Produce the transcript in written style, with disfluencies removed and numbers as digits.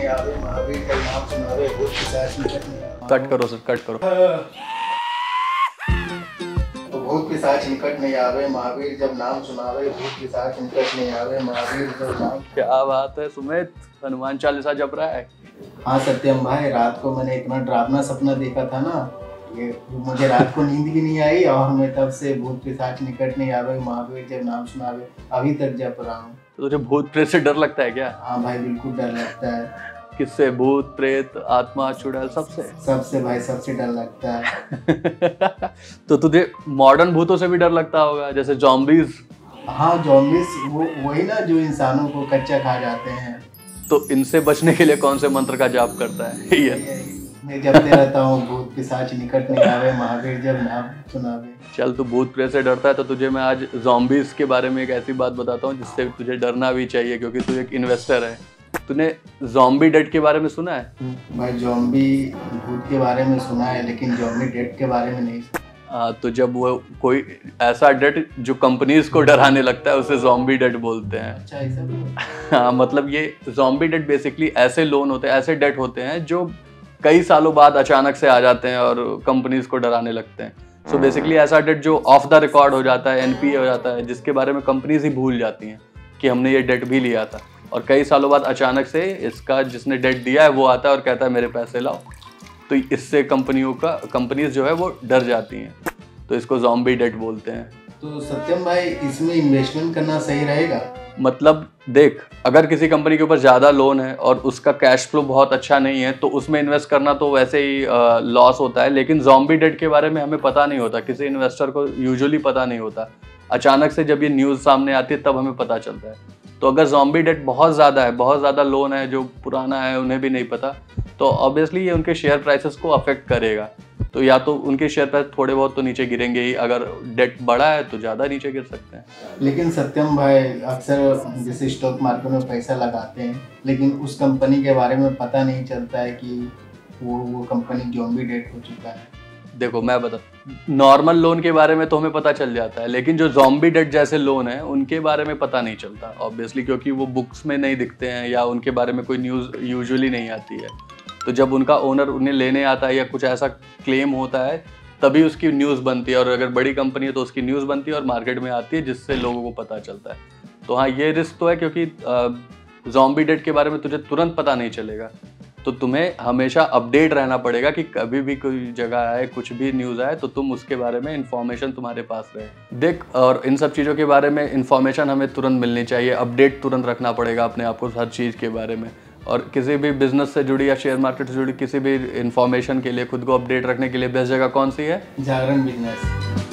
नहीं आवे, महावीर का नाम सुनावे, भूत पिशाच निकट नहीं आवे। कट करो सर, कट करो। तो भूत पिशाच निकट नहीं आवे, महावीर जब नाम सुनावे, भूत पिशाच निकट नहीं आवे, महावीर जब नाम। क्या बात है सुमित, हनुमान चालीसा जप रहा है। हाँ सत्यम भाई, रात को मैंने इतना डरावना सपना देखा था ना, ये मुझे रात को नींद भी नहीं आई और मैं तब से भूत पिशाच निकट नहीं आवे, महावीर जब नाम सुनावे अभी तक जप रहा हूँ। तो तुझे भूत प्रेत से डर लगता है क्या? हाँ भाई, बिल्कुल डर लगता है। किससे? भूत प्रेत आत्मा चुड़ैल सबसे? सबसे भाई, सबसे डर लगता है। तो तुझे मॉडर्न भूतों से भी डर लगता होगा, जैसे ज़ॉम्बीज? हाँ ज़ॉम्बीज, वही ना जो इंसानों को कच्चा खा जाते हैं। तो इनसे बचने के लिए कौन से मंत्र का जाप करता है? ये मैं जपते रहता हूँ, भूत पिशाच निकट नहीं आवे, महावीर जब नाम सुनावे। चल, तू भूत प्रेत से डरता है तो तुझे मैं आज ज़ॉम्बीज के बारे में एक ऐसी बात बताता हूँ जिससे तुझे डरना भी चाहिए, क्योंकि तू एक इन्वेस्टर है। तूने ज़ॉम्बी डेड के बारे में सुना है? भाई ज़ॉम्बी भूत के बारे में सुना है, लेकिन ज़ॉम्बी डेड के बारे में नहीं। हाँ, तो जब वो कोई ऐसा डेट जो कंपनीज को डराने लगता है उसे ज़ॉम्बी डेट बोलते हैं। अच्छा, ऐसा भी है? हाँ, मतलब ये ज़ॉम्बी डेट बेसिकली ऐसे लोन होते हैं, ऐसे डेट होते हैं जो कई सालों बाद अचानक से आ जाते हैं और कंपनीज को डराने लगते हैं। सो बेसिकली ऐसा डेट जो ऑफ द रिकॉर्ड हो जाता है, एनपीए हो जाता है, जिसके बारे में कंपनीज ही भूल जाती हैं कि हमने ये डेट भी लिया था, और कई सालों बाद अचानक से इसका जिसने डेट दिया है वो आता है और कहता है मेरे पैसे लाओ। तो इससे कंपनीज जो है वो डर जाती हैं, तो इसको ज़ॉम्बी डेट बोलते हैं। तो सत्यम भाई, इसमें इन्वेस्टमेंट करना सही रहेगा? मतलब देख, अगर किसी कंपनी के ऊपर ज़्यादा लोन है और उसका कैश फ्लो बहुत अच्छा नहीं है तो उसमें इन्वेस्ट करना तो वैसे ही लॉस होता है। लेकिन ज़ॉम्बी डेट के बारे में हमें पता नहीं होता, किसी इन्वेस्टर को यूजुअली पता नहीं होता। अचानक से जब ये न्यूज़ सामने आती है तब हमें पता चलता है। तो अगर ज़ॉम्बी डेट बहुत ज़्यादा लोन है, जो पुराना है, उन्हें भी नहीं पता, तो ऑब्वियसली ये उनके शेयर प्राइसेस को अफेक्ट करेगा। तो या तो उनके शेयर प्राइस थोड़े बहुत तो नीचे गिरेंगे ही, अगर डेट बड़ा है तो ज़्यादा नीचे गिर सकते हैं। लेकिन सत्यम भाई, अक्सर जैसे स्टॉक मार्केट में पैसा लगाते हैं, लेकिन उस कंपनी के बारे में पता नहीं चलता है कि वो कंपनी ज़ॉम्बी डेट हो चुका है। देखो मैं बता, नॉर्मल लोन के बारे में तो हमें पता चल जाता है, लेकिन जो ज़ॉम्बी डेट जैसे लोन है उनके बारे में पता नहीं चलता ऑब्वियसली, क्योंकि वो बुक्स में नहीं दिखते हैं या उनके बारे में कोई न्यूज़ यूजुअली नहीं आती है। तो जब उनका ओनर उन्हें लेने आता है या कुछ ऐसा क्लेम होता है तभी उसकी न्यूज़ बनती है, और अगर बड़ी कंपनी है तो उसकी न्यूज़ बनती है और मार्केट में आती है, जिससे लोगों को पता चलता है। तो हाँ, ये रिस्क तो है, क्योंकि ज़ॉम्बी डेट के बारे में तुझे तुरंत पता नहीं चलेगा। तो तुम्हें हमेशा अपडेट रहना पड़ेगा कि कभी भी कोई जगह आए, कुछ भी न्यूज़ आए तो तुम उसके बारे में इन्फॉर्मेशन तुम्हारे पास रहे। देख, और इन सब चीज़ों के बारे में इन्फॉर्मेशन हमें तुरंत मिलनी चाहिए, अपडेट तुरंत रखना पड़ेगा अपने आप को हर चीज़ के बारे में। और किसी भी बिजनेस से जुड़ी या शेयर मार्केट से जुड़ी किसी भी इन्फॉर्मेशन के लिए, खुद को अपडेट रखने के लिए बेस्ट जगह कौन सी है? जागरण बिजनेस।